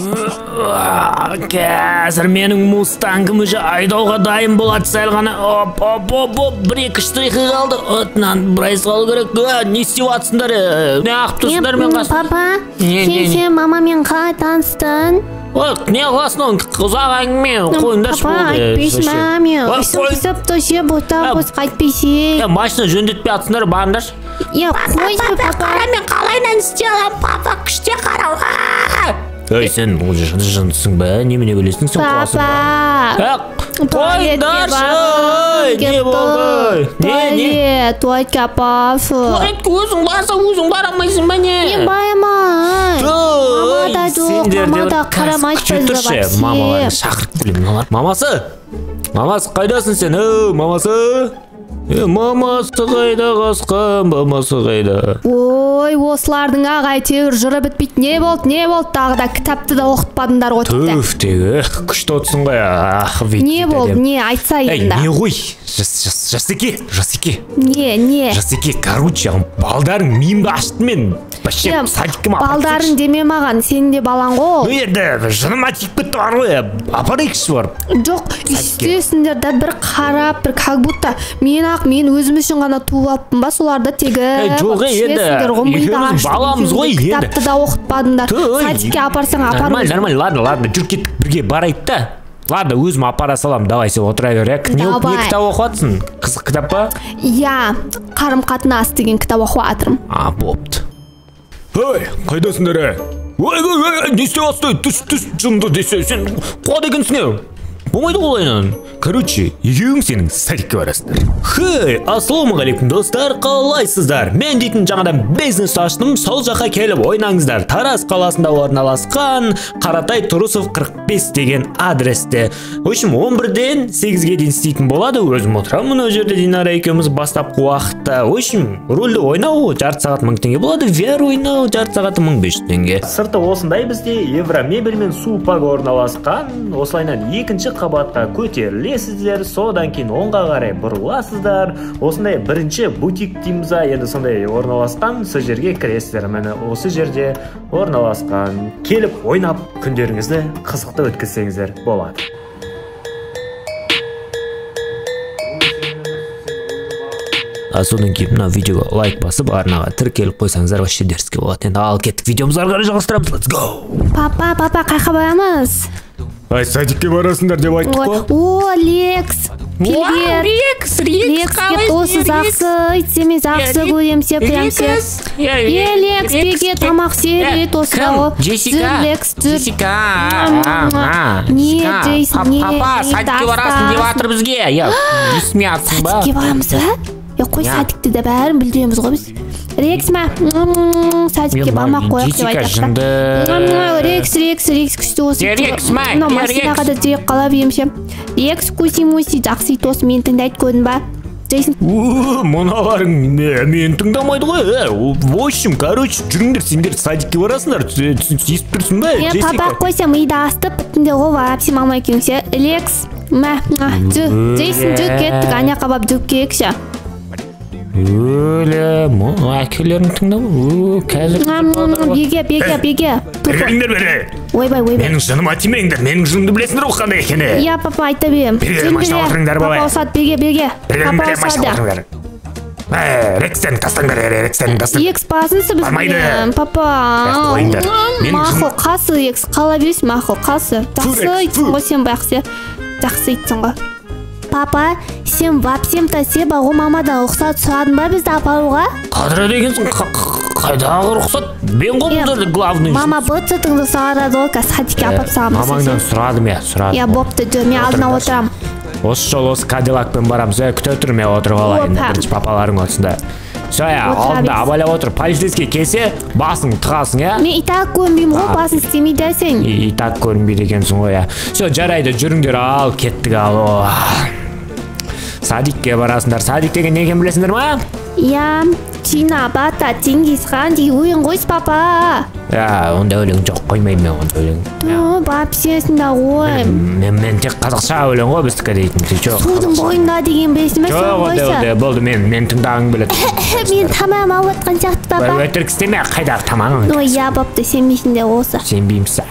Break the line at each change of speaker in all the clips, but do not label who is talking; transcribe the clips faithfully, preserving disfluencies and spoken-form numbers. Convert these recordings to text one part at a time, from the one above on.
Қазір менің мустангым уже айдауға дайын болады. Сәл ғана оп оп оп оп бір екі штрихы қалды. Отынан бірайыз қалу керек. Не істеп жатсыңдар? Не ағып тұрсыңдар мен қасым?
Папа, сен мамамен қалай таныстың?
Ой, не қыласың оның ұзақ әңгіме қойыңдаршы болды.
Папа, айтпайсың мамамен. Үсіп төсе бұта бос қайтпайсың.
Машина жөндетпей жатсыңдар, барыңдаршы.
Е, қойшы папа.
Мен қалайынан істей аламын, папа, күште қарау. Ой, сен жындысың ба? Немене білесің сен қыласың ба? Қойыңдаршы! Не болды?
Туалет, туалетке апаршы.
Туалетке өзің барсың, өзің барамайсың ба не?
Мен барамай. Мама да жоқ, мама да қарамайды бізді вообще.
Мамаларын шақырып білемін. Мамасы? Мамасы қайдасың сен? Мамасы? Мамасы қайда қасқан, мамасы қайда?
Ой, осылардың ағай тегір жыры бітпейді. Не болды, не болды? Тағы да кітапты да оқытпадыңдар ғой тіпті.
Түф тегі, күшті отсың ғой.
Не болды, не айтса енді.
Не ғой, Жасеке, Жасеке.
Не, не.
Жасеке, короче, балдарың миымды ашты мен. Бәшем, садикім апарып.
Балдарың деме маған, сенің де балаң ғой.
Ну енді, жыныма тиіп кетті бар ғой, апарайықшы бар.
Жоқ, істесіңдер да бір қарап, бір как будто мен ақ мен өзім үшін ғана туып алыппын ба, соларды тегі.
Жоқ енді, екеуміз баламыз ғой енді.
Кітапты да оқытпадыңдар. Садикке апарсаң апар.
Нормально, нормально, ладно, ладно, жүр кеттік бірге барайық та. Ладно, өзім апара салам, давай сен отыра бер. Не кітап оқыватсың? Қызық кітап па?
Иә, қарым қатынас деген кітап оқып жатырмын.
А, бопты. Ой, қайдасыңдар? Ой, ой, ой, не істеп жатсың? Түс, түс, жынды десе, сен қуа дегенсің? Болмайды олайынан. Короче, екеуің сенің садикке барасыңдар. Хей, ассалаумағалейкум достар, қалайсыздар? Мен дейтін жаңадан бизнес аштым, сол жаққа келіп ойнаңыздар. Тараз қаласында орналасқан Қаратай Тұрысов қырық бес деген адресте. В общем, он бірден сегізге дейін істейтін болады. Өзім отырамын ол жерде Динара екеуміз бастапқы уақытта. В общем, рөлді ойнау жарты сағат мың теңге болады, ви ар ойнау жарты сағаты мың бес жүз теңге. Сырты осындай бізде Евромебель мен Сулпак орналасқан. Осылайынан екінші қабатқа көтерілесіздер, содан кейін оңға қарай бұрыласыздар. Осындай бірінші бутик дейміз, енді сондай орналасқан, сол жерге кіресіздер. Міне осы жерде орналасқан. Келіп ойнап күндеріңізді қызықты өткізсеңіздер болады. Содан кейін мына видеоға лайк басып, арнаға тіркеліп қойсаңыздар вообще дерске болады. Енді ал кеттік, видеомызды ары қарай жалғастырамыз. Let's go.
Папа, папа, қайда барамыз?
Ай, садикке барасыңдар деп айттық қой.
О, Лекс. Привет.
Лекс, Лекс,
қалай осы жақсы, итсеме жақсы көрем сеп прямсе. Е, Лекс, беге тамақ серет осы ғой.
Джессика.
Лекс,
Джессика.
Не, Джейсон, не.
Папа, садикке барасың деп жатыр бізге. Я, есмеятсың ба?
Садикке барамыз ба? Я, қой садикті де бәрін білдіреміз ғой біз. Рекс ма? Садикке бармақ қойық деп айтақта. Рекс, Рекс, Рекс күшті осы.
Рекс ма?
Мына машинаға да жүрек қала беремше. Рекс көсі-мөсі жақсы ит осы мен тыңдайды көрдің ба? Джейсон.
Мұналарың мен тыңдамайды ғой. В общем, короче, жүріңдер, сендер садикке барасыңдар. Естіп тұрсың ба?
Е, папа қойса миды астып, бітінде ғой барап сен мама екеуіңше. Лекс, ма? Жүр, Джейсон жүр кеттік, ана қабап жүр керекші.
Өлі, мұн әкелерін тыңдау, қазір...
Беге, беге, беге.
Беріңдер бері.
Ойбай, ойбай.
Менің жыныма тимеңдер, менің жынымды білесіңдер ол қандай екені.
Я, папа, айта берем.
Беріңдер, машина отырыңдар, бабай.
Папа, осад, беге, беге.
Беріңдер, машина отырыңдар. Рекстен тастаңдар, Рекстен тастаңдар.
Екс басынсы біз берем, папа. Мақыл, қасы, Екс, қала бересің, мақыл, қасы. Жақсы айтсын ғой сен бақсы. Жақсы айтсын ғой. Папа, сен вапсем-то себа ғой мамадан рұқсат сұрадың ба бізді апаруға?
Қадыра дегенсің, қайдағы рұқсат? Мен ғой бұлдарды главный.
Мама бұтсытыңды сағарады ғой, садикке апап сағамыз.
Мамаңдан сұрадым я, сұрадым.
Я, бопты, дөр, мен алдына отырам.
Осы жол осы Кадиллакпен барамыз, күте тұр мен отырып алайын, бірінші папаларың отсында. Все, я, алдында абайлап отыр, полицейский келсе, басың тұғасың, я?
Мен итак көрінбеймін ғой, басың істемейді сен.
Итак көрінбейді екенсің ғой, я. Все, жарайды, жүріңдер, ал, кеттік, ал. садикке барасыңдар. Садик деген не екенін білесіңдер ма?
Иә, Чина, Бата, Чингис хан деген ойын ғой, папа.
Я, онда өлең жоқ, қоймаймын мен онда өлең.
О, вообще-сінде ғой.
Мен мен тек қазақша өлең ғой біздікі дейтін.
Судың бойында деген білесің бе?
Жоқ, онда онда болды, мен мен тыңдағың келеді.
Мен тамағым алып жатқан сияқты, папа.
Өтірік істеме, қайдағы тамағың?
Ой, иә, бапты, сенбейсің де осы.
Сенбеймісі.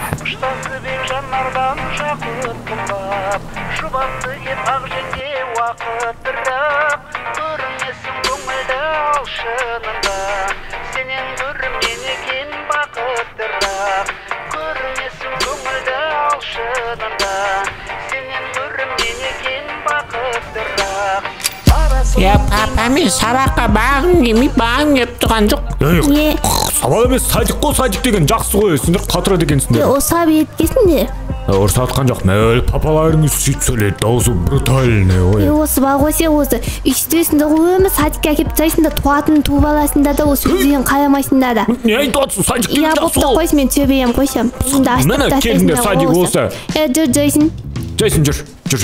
Я папа мен сабаққа бағым келмей бағым келіп тұрған жоқ.
Не?
Сабақ емес, садик қой, садик деген жақсы ғой. Сендер қатырады екенсіңдер.
Осап еткесіңдер.
Ұрсатқан жоқ, мәл папаларыңыз сөйтіп сөйледі, дауысы брутальный ой.
Осы баг осы осы үстесінде өмі садикке әкеп тастайсыңда, туатын туып аласыңда да осы өзен қаямайсыңда да.
Не айтып отырсың, садик деген жақсы
ғой. Я қойсын, мен төбейем қойсам.
Міне келіңдер, садик осы.
Е, жүр Джейсон.
Джейсон жүр, жүр.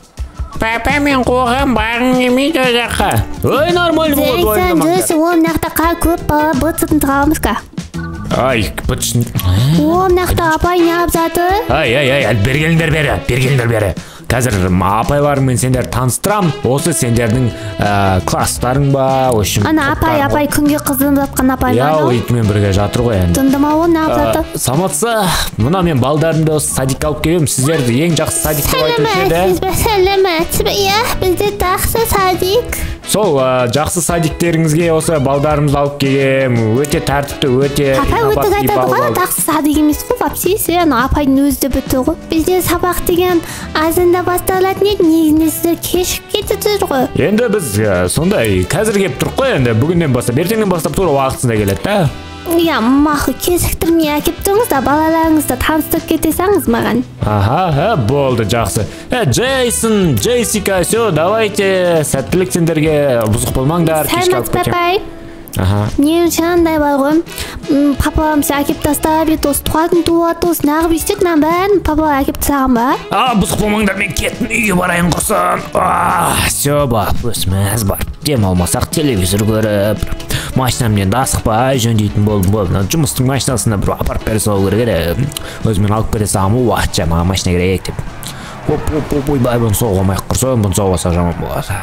Папа мен қоғам бағың келмейді ол жаққа. Ой, нормально болады ойнамаңдар.
Джейсон, Джейсон, ол мынақта қар көп бала бытсытын тығамыз қа.
Ай, бытсын.
О, мынақта апай не алып жатыр?
Ай, ай, ай, бер келіңдер бері, бер келіңдер бері. Қазір апайларыңмен сендер таныстырам. Осы сендердің класстарың ба, общем.
Ана апай, апай күнге қызынып жатқан апай
ба? Я, итмен бірге жатыр ғой енді.
Тындыма ол не алып жатыр?
Саматса, мына мен балдарымды осы садикке алып келемін. Сіздерді ең жақсы садик деп айтушы еді.
Сәлеметсіз бе? Иә, бізде жақсы садик.
Сол жақсы садиктеріңізге осы балдарымызды алып келем. Өте тәртіпті, өте
апай өтік айтады ғой, жақсы садик емес қой, вообще сен апайдың өзі де бітті ғой. Бізде сабақ деген азында басталатын еді, негізінде сіздер кешіп кетіп жүр ғой.
Енді біз сондай қазір келіп тұрық қой, енді бүгіннен бастап, ертеңнен бастап тура уақытысында келеді да.
Иә, мақұл, кезіктірмей әкеп тұрыңыз да балаларыңызды таныстырып кете салыңыз маған.
Аха, болды, жақсы. Джейсон, Джессика, все, давайте, сәттілік сендерге, бұзық болмаңдар.
Сәлемет папай.
Аха.
Не үшін андай бар ғой, папам сен әкеп тастап ет, осы туатын туат, осы нағып істет, мен бәрін папа әкеп тастаған ба?
А, бұзық болмаңдар, мен кеттім, үйге барайын құрсын. Все, бап, өсіміз бар. Дем алмасақ телевизор көріп, машинамнен да асықпай жөндейтін болдым болды. Жұмыстың машинасына бір апарып бере салу керек. Өзімен алып бере салам, уақытша маған машина керек деп. Оп, оп, оп, ойбай, бұны соғып алмай құрсын, бұны соғып алса жаман болады.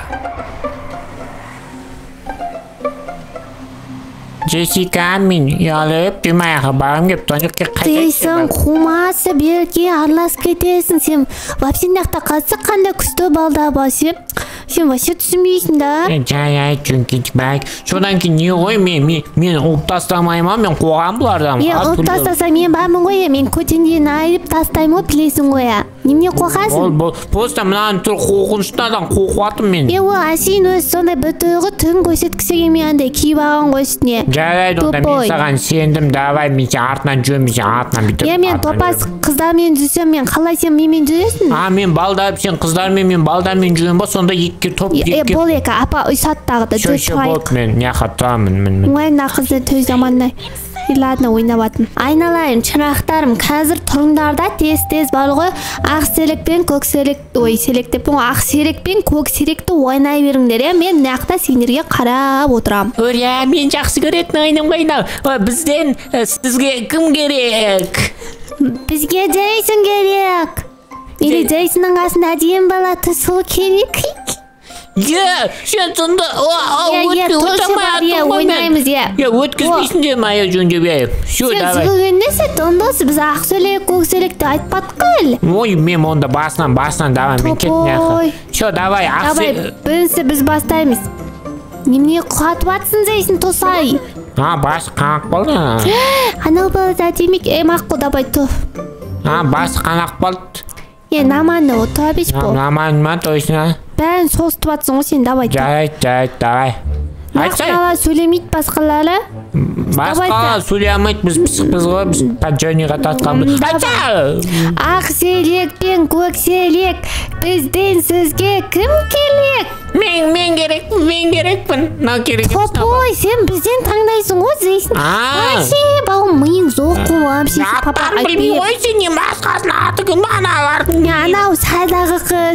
Джессика, мен ұялып, демаяға бағым кеп, тоңыртке қайта
Джейсон, қумасы берке аралас кетесің. Сен вообще нақта қатсы қандай күшті балда бар сен. Сен вообще түсінбейсің да.
Жай, ай, чүнкет бәк. Содан кейін не ғой, мен мен ұлып тастамайма, мен қоғам бұлардан.
Мен ұлып тастаса мен бармын ғой, мен көтенден айырып тастаймын ғой, білесің ғой. Немене қоқасың?
Ол просто мынаны түр қоқыныштадан қоқуатым мен.
Е, ол әсейін өзі сондай бітігі түн көрсеткісі келмей андай киіп алған ғой үстіне.
Жарайды, онда мен саған сендім, давай, мен сен артынан жүрем, мен сен артынан бүйтіп.
Е, мен топас қыздармен жүрсем, мен қалай сен менімен жүресің?
А, мен балдарып, сен қыздармен, мен балдармен жүрем ба, сонда екке топ екке.
Е, бол екі, апа ұйсаттағыда жүр шығайық.
Мен няқа тұрамын, мен.
Ойна қызды төз замандай. Ладно, ойнаватын. Айналайын, шырақтарым, қазір тұрыңдарда тез-тез бар ғой, ақ селек пен көк селек, ой, селек деп пен ақ серек пен көк серекті ойнай беріңдер, мен нақта сендерге қарап отырам.
Өря, мен жақсы көретін ойным ойнау. Бізден сізге кім керек?
Бізге Джейсон керек. Или Джейсонның қасында әдемі бала тұсыл керек.
Е, сен сонда
ойнаймыз, е.
Е, өткізбейсің де майы жөндеп ей.
Сен зүгігенде сен тондасы біз ақ сөйлек, көк сөйлекті айтпадық қыл.
Ой, мен онда басынан, басынан давай, мен кеттің яқы. Все, давай, ақ сөйлек.
Давай, бірінсі біз бастаймыз. Немне құқатып атсын Джейсон тосай.
А, басы қанақ болды.
Анау балы әдемек, әм аққу давай тұр.
А, басы қанақ болды.
Е, наманды о, табеш бұл.
Наман ма, точно?
Бәрін соғыстып атсың ғой сен, давай.
Жай, жай, давай.
Нақтала сөйлемейді басқалары.
Басқалары сөйлемейді, біз пысықпыз ғой, біз паджойниға татқанбыз. Айтса!
Ақ селек пен көк селек, бізден сізге кім келек?
Мен, мен керекпін, мен керекпін. Нау керек.
Попой, сен бізден таңдайсың ғой, Джейсон. Аше, бауым, миың зоқ қуам, сен папа айтпейіп.
Ой, сен не басқасын аты кім аналардың.
Анау салдағы қыз,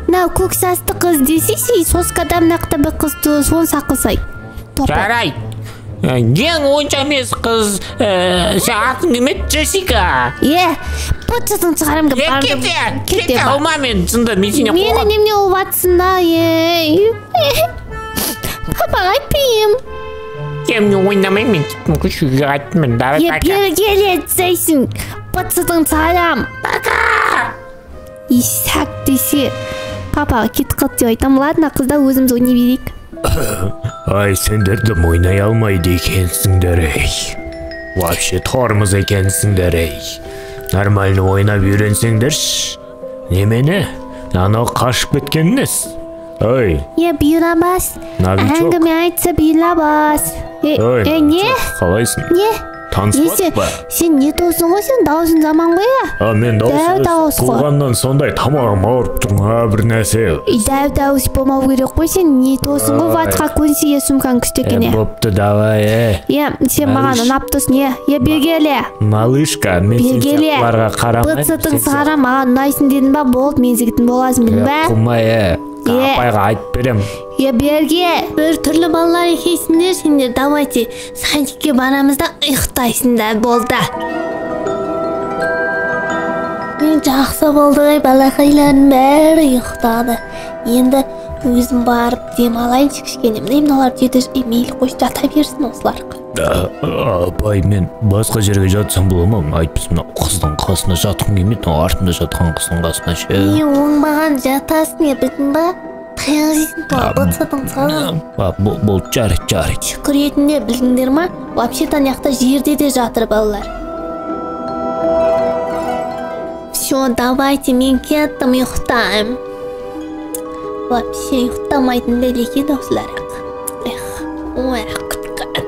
мынау көк састы қыз десейші, соскада мынақта бір қызды соны сақылсай.
Жарайды. Ең онша емес қыз, сен атың кім еді? Джессика.
Е, бұтшысын шығарым кім
Е, кете, кете, алма мен сынды, мен сене
мені
қоғам.
немне ол батсында, е. Папаға айтпейім.
Кемне ойнамайым, мен тіптім күшіге айттым.
Е, бергелет сейсін, бұтшысын шығарам.
Пока.
Исәк десе. Папаға кет қылт деп айтам, ладно, қызда өзіміз ойнай берейік.
Ай, сендерді ойнай алмайды екенсіңдер, ей. Вообще тормыз екенсіңдер, ей. Нормально ойнап үйренсеңдерші. Немені? Анау қашып кеткеннес. Ой.
Е, бұйра бас.
Новичок.
Әңгіме айтса бұйра бас. Е,
Ой,
е, не?
қалайсың?
Не?
Таныспадық ба?
Сен не досың ғой, сен даусын заман ғой я?
А, мен
Дәу дауыс
дауыс
қой.
қылғаннан сондай тамағым ауырып тұр, а, бір нәрсе.
Дәу дауыс болмау керек қой, сен не досың ғой, ватқа көнсеге сумкаң күшті екен
Е,
е.
бопты, давай, е.
Е, сен маған
Малыш.
ұнап тұрсың, е. Е, бергеле.
Малышка, мен сен
Бергеле.
сияқтыларға қарамай.
Бұтсытың сығара маған ұнайсың дедің ба, болды, мен жігітің боласың білдің ба?
Қылмай, е. Апайға айтып берем.
Е, берге. Бір түрлі балалар екейсіңдер, сендер давайте садикке барамыз да ұйықтайсыңдар, болды. Мен жақсы болды ғой, балақайлардың бәрі ұйықтады. Енді өзім барып демалайыншы кішкене. Міне мыналар деді, е, мейлі қойшы жата берсін осылар.
Апай, мен басқа жерге жатсам бола ма? Айтпыз, мына қыздың қасына жатқым келмейді, мына артында жатқан қыздың қасына ше.
Не оңбаған жатасың, е, білдің ба? Таяқ жейсің, туа, бұтсатың саған.
Болды, жарайды, жарайды.
Шүкір етінде білдіңдер ма? Вообще-то аяқта жерде де жатыр балалар. Все, давайте, мен кеттім, ұйықтайым. Вообще ұйықтамайтын да лекеді осылар. Эх, ой, күткен.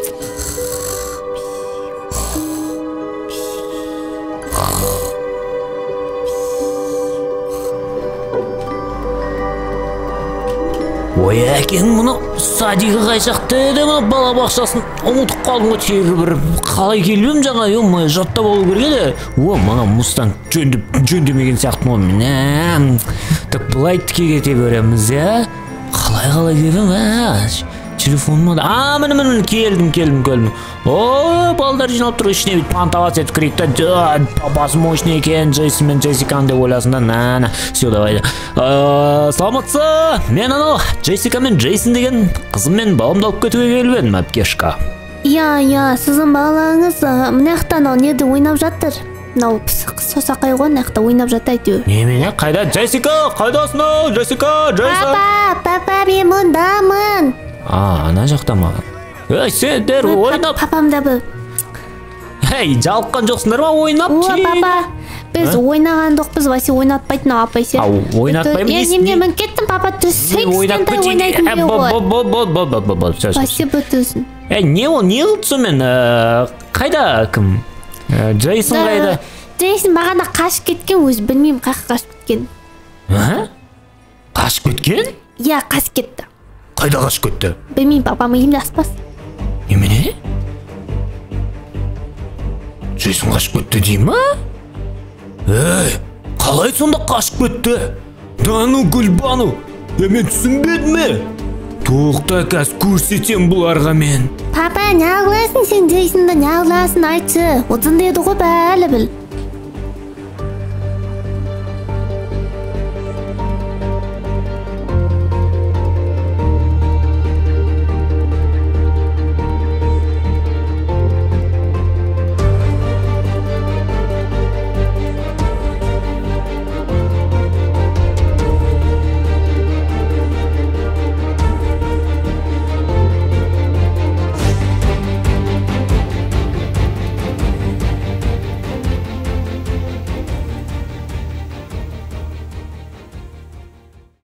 Ой, әкең мұны садигі қай жақта еді, мұны балабақшасын ұмытып қалдым ғой, тегі бір қалай келбем жаңа, ой, жаттап алу керек еді. О, мына мұстан жөндемеген сияқты ма мен. Так былай тіке кете береміз, ә? Қалай қалай келдім, ә? Телефоныма да, а, міне міне келдім, келдім, келдім. О, балдар жиналып тұр, ішіне бейт панталас етіп кірейді да, папасы мощный екен, Джейсон мен Джессиканы деп ойласын да, на-на, все, давай. Саламатса, мен анау Джессика мен Джейсон деген қызым мен баламды алып кетуге келіп едім, әпкешка.
Я, я, сіздің балаңыз мынаяқта анау неде ойнап жатыр. Мынау сосақай ғой, мынаяқта ойнап жатайды.
Немене, қайда? Джессика, қайдасың ау? Джессика, Джейсон.
Папа, папа, мен мұндамын.
А, ана жақта ма? Ей, сендер ойнап.
Папам да бұл.
Ей, жалыққан жоқсыңдар ма ойнап?
О, папа, біз ойнаған жоқпыз, васи ойнатпайтын апай сен.
Ау, ойнатпаймын дейсің.
Мен мен кеттім, папа, түссең сендер ойнайтын бе ғой. Васи бұтысын.
Ей, не ол, не ұлтсы мен? Қайда кім? Джейсон қайда?
Джейсон бағана қашып кеткен, өзі білмеймін қаққа қашып кеткен.
Қашып кеткен?
Я, қашып кетті.
Қайда қашып кетті?
Білмеймін, папам үйімді аспас.
Немене? Джейсон қашып кетті дей ма? Ей, қалай сонда қашып кетті? Тану Гүлбану, мен түсінбедім ме? Тоқта кәз көрсетем бұларға мен.
Папа, не қыласың сен Джейсонды, не қыласың айтшы. Отын деді ғой бәлі біл.